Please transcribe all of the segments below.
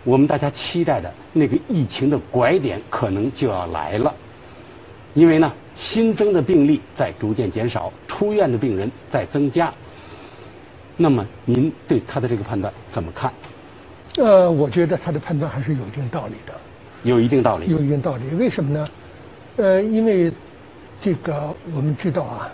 我们大家期待的那个疫情的拐点可能就要来了。因为呢，新增的病例在逐渐减少，出院的病人在增加。那么，您对他的这个判断怎么看？ 我觉得他的判断还是有一定道理的。 有一定道理。 有一定道理，为什么呢？因为这个我们知道啊，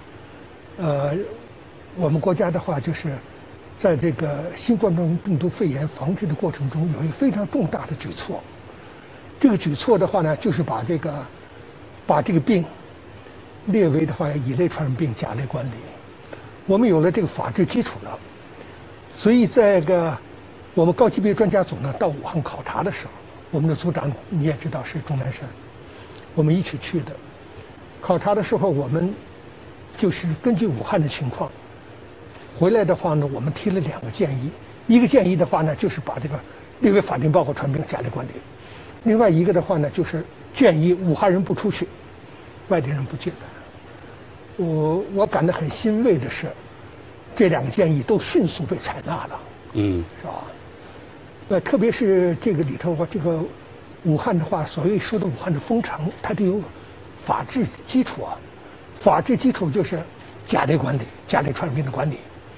我们国家的话就是在这个新冠病毒肺炎防治的过程中，有一个非常重大的举措。这个举措的话呢，就是把这个病列为的话乙类传染病甲类管理。我们有了这个法治基础了，所以这个我们高级别专家组呢到武汉考察的时候，我们的组长你也知道是钟南山，我们一起去的。考察的时候，我们就是根据武汉的情况回来的话呢，我们提了2个建议。一个建议的话呢，就是把这个列为法定报告传染病甲类管理；另外一个的话呢，就是建议武汉人不出去，外地人不进来。我感到很欣慰的是，这2个建议都迅速被采纳了。是吧？特别是这个里头这个武汉的话，所谓说的武汉的封城，它得有法治基础啊。法治基础就是甲类管理，甲类传染病的管理。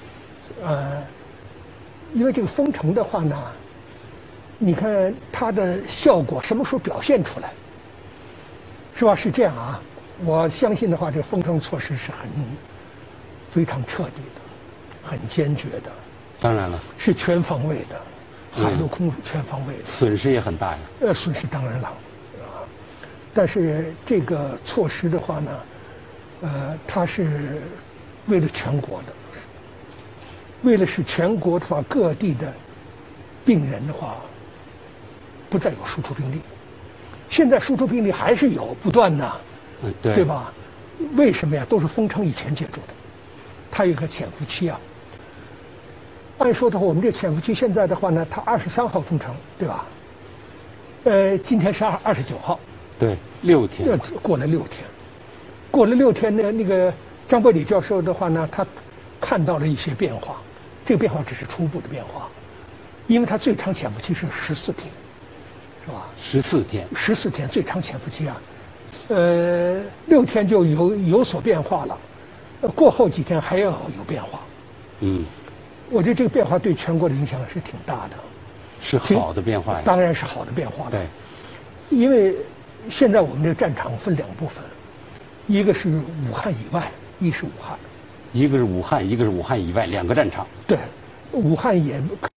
因为这个封城的话呢，你看它的效果什么时候表现出来，是吧？是这样啊。我相信的话，这个封城措施是非常彻底的，很坚决的。 当然了，是全方位的，海陆空全方位的， 损失也很大呀。 损失当然了，但是这个措施的话呢，它是为了全国的，为了使全国的话各地的病人的话不再有输出病例。现在输出病例还是有不断的。对吧？为什么呀？都是封城以前接触的，它有个潜伏期啊。按说的话，我们这潜伏期现在的话呢，它23号封城，对吧？今天是29号， 对，6天。 过了6天，过了6天呢，那个张伯礼教授的话呢，他看到了一些变化，这个变化只是初步的变化，因为它最长潜伏期是14天，是吧 ？14天 ，14天最长潜伏期啊。6天就有所变化了，过后几天还要有变化。我觉得这个变化对全国的影响是挺大的， 是好的变化呀。 当然是好的变化了。 对， 因为现在我们这个战场分2部分，一个是武汉以外，一是武汉。 一个是武汉，一个是武汉以外，2个战场。 对，武汉也